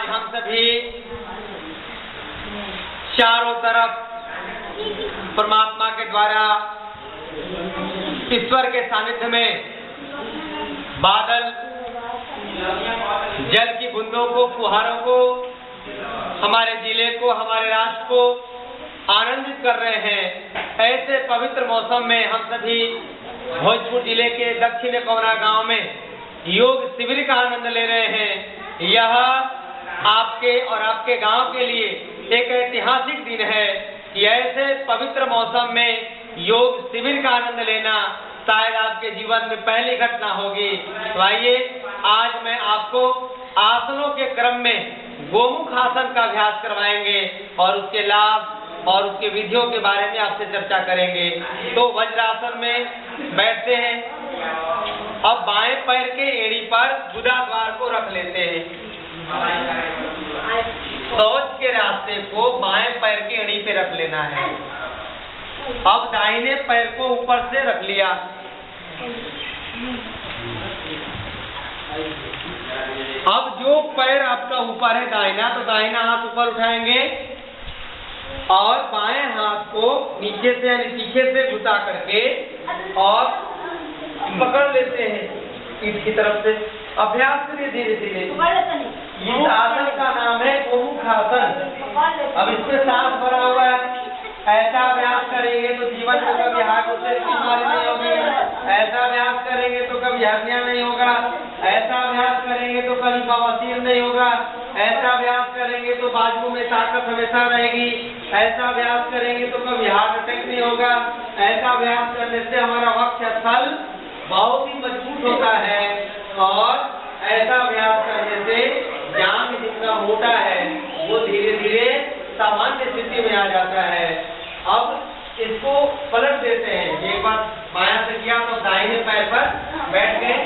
आज हम सभी चारों तरफ परमात्मा के द्वारा ईश्वर के सानिध्य में बादल जल की बूंदों को, फुहारों को, हमारे जिले को, हमारे राष्ट्र को आनंदित कर रहे हैं। ऐसे पवित्र मौसम में हम सभी भोजपुर जिले के दक्षिण कोना गांव में योग शिविर का आनंद ले रहे हैं। यह आपके और आपके गांव के लिए एक ऐतिहासिक दिन है कि ऐसे पवित्र मौसम में योग शिविर का आनंद लेना शायद आपके जीवन में पहली घटना होगी। तो आइए आज मैं आपको आसनों के क्रम में गोमुख आसन का अभ्यास करवाएंगे और उसके लाभ और उसके विधियों के बारे में आपसे चर्चा करेंगे। तो वज्रासन में बैठते हैं। अब बाएं पैर के एड़ी पर गुदा द्वार को रख लेते हैं। शौच के रास्ते को बाएं पैर के एड़ी पे रख लेना है। अब दाहिने पैर को ऊपर से रख लिया। अब जो पैर आपका ऊपर है दाहिना, तो दाहिना हाथ ऊपर उठाएंगे और बाएं हाथ को नीचे से यानी पीछे से घुसा करके और पकड़ लेते हैं पीठ की तरफ से। अभ्यास करिए धीरे धीरे। इस आसन का नाम है गोमुख आसन। अब इसमें सांस भरा हुआ है। ऐसा अभ्यास करेंगे तो जीवन में कभी हार्ट से बीमारी नहीं होगी। ऐसा अभ्यास करेंगे तो कभी हर्निया नहीं होगा। ऐसा अभ्यास करेंगे तो कभी बवासीर नहीं होगा। ऐसा अभ्यास करेंगे तो बाजू में ताकत हमेशा रहेगी। ऐसा अभ्यास करेंगे तो कभी हार्ट अटैक नहीं होगा। ऐसा अभ्यास करने से हमारा वक्षस्थल बहुत ही मजबूत होता है और ऐसा अभ्यास करने से जांघ जितना मोटा है वो धीरे धीरे सामान्य स्थिति में आ जाता है। अब इसको पलट देते हैं। एक बार बायां से किया तो दाहिने पैर पर बैठ गए।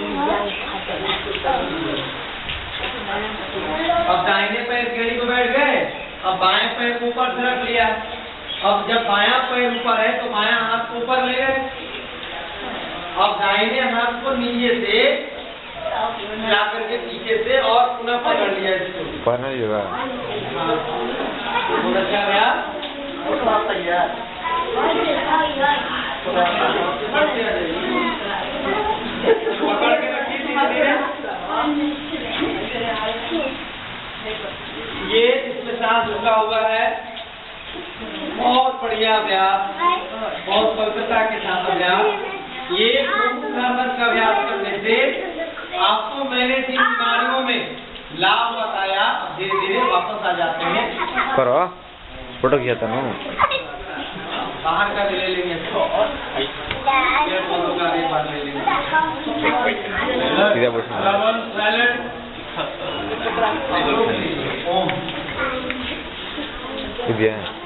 अब दाहिने पैर गेड़ी पे बैठ गए। अब बाएं पैर को ऊपर से रख लिया। अब जब बायां पैर ऊपर है तो बायां हाथ को ऊपर ले गए। अब दाहिने हाथ को नीचे से लाकर के पीछे से और पुनः पकड़ लिया इसको। बहुत अच्छा गया। पकड़ के रखिए धीरे धीरे। ये इसमें सांस रुका हुआ है। बहुत बढ़िया अभ्यास, बहुत पवित्रता के साथ अभ्यास। ये गोमुख आसन का अभ्यास करने से आपको मैंने जिन बीमारियों में लाभ बताया धीरे धीरे वापस आ जाते हैं। करो फोटो खींचा ना बाहर का भी ले लेंगे तो फोटो का एक बार ले लेंगे। ओम